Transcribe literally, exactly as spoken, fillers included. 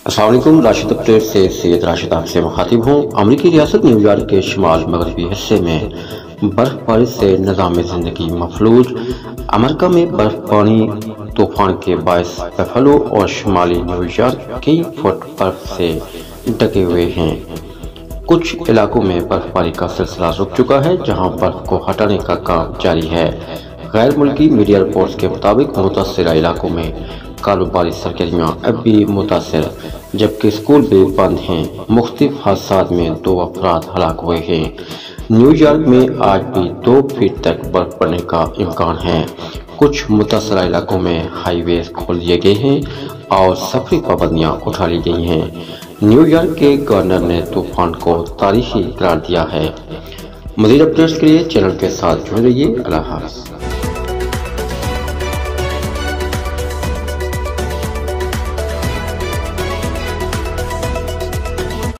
अस्सलाम वालेकुम। राशिद अपडेट से सैयद राशिद आपसे मुखातिब हूँ। अमरीकी रियासत न्यूयॉर्क के शुमाल मगरबी हिस्से में बर्फबारी से निज़ाम ज़िंदगी मफलूज। अमेरिका में बर्फबारी तूफान के बायस बफलो और शुमाली न्यूयॉर्क कई फुट बर्फ से ढके हुए हैं। कुछ इलाकों में बर्फबारी का सिलसिला रुक चुका है, जहां बर्फ को हटाने का काम जारी है। गैर मुल्की मीडिया रिपोर्ट्स के मुताबिक मुतासरा इलाकों में कारोबारी सरगर्मियाँ अब भी मुतासर, जबकि स्कूल भी बंद हैं। मुख्तलिफ हादसात में दो अफराद हलाक हुए हैं। न्यूयॉर्क में आज भी दो फीट तक बर्फ पड़ने का इम्कान है। कुछ मुतासरा इलाकों में हाईवे खोल दिए गए हैं और सफरी पाबंदियाँ उठा ली गई हैं। न्यूयॉर्क के गवर्नर ने तूफान को तारीखी करार दिया है। मज़ीद अपडेट्स के लिए चैनल के साथ जुड़े रहिए। अल्लाह हाफ़िज़।